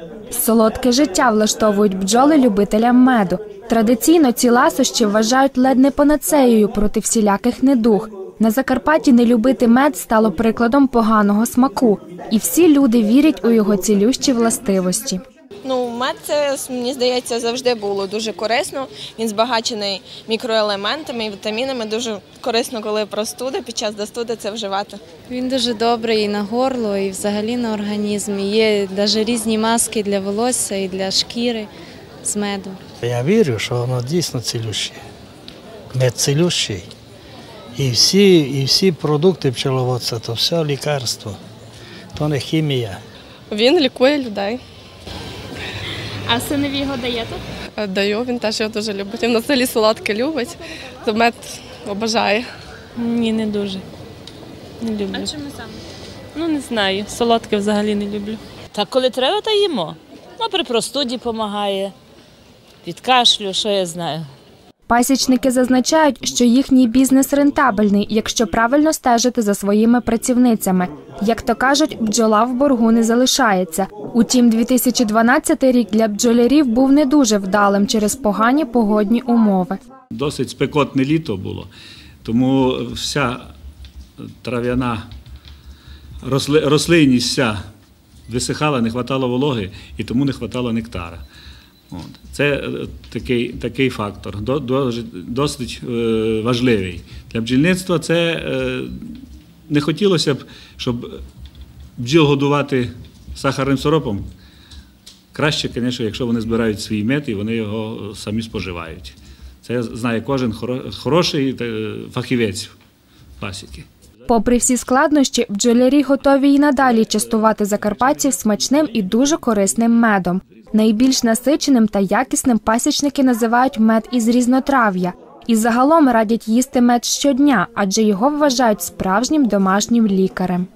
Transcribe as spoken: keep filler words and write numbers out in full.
Солодке життя влаштовують бджоли любителям меду. Традиційно ці ласощі вважають ледь не панацеєю проти всіляких недуг. На Закарпатті не любити мед стало прикладом поганого смаку. І всі люди вірять у його цілющі властивості. Ну, мед, це, мені здається, завжди було дуже корисно. Він збагачений мікроелементами і вітамінами. Дуже корисно, коли простуда, під час застуди це вживати. Він дуже добрий і на горло, і взагалі на організм. Є навіть різні маски для волосся і для шкіри з меду. Я вірю, що воно дійсно цілюще. Мед цілющий. І всі, і всі продукти пчеловодства – то все лікарство, то не хімія. Він лікує людей. А синові його даєте? Даю, він теж його дуже любить. Він на селі солодке любить, то мед обожає. Ні, не дуже. Не люблю. А чому саме? Ну, не знаю. Солодке взагалі не люблю. Так, коли треба, то їмо. Ну, при простуді допомагає, від кашлю, що я знаю. Пасічники зазначають, що їхній бізнес рентабельний, якщо правильно стежити за своїми працівницями. Як то кажуть, бджола в боргу не залишається. Утім, дві тисячі дванадцятий рік для бджолярів був не дуже вдалим через погані погодні умови. Досить спекотне літо було, тому вся трав'яна рослинність вся висихала, не вистачало вологи і тому не вистачало нектара. От. Це такий, такий фактор, досить важливий. Для бджільництва це не хотілося б, щоб бджіл годувати сахарним сиропом. Краще, звісно, якщо вони збирають свій мед і вони його самі споживають. Це знає кожен хороший фахівець пасіки. Попри всі складнощі, бджолярі готові і надалі частувати закарпатців смачним і дуже корисним медом. Найбільш насиченим та якісним пасічники називають мед із різнотрав'я. І загалом радять їсти мед щодня, адже його вважають справжнім домашнім лікарем.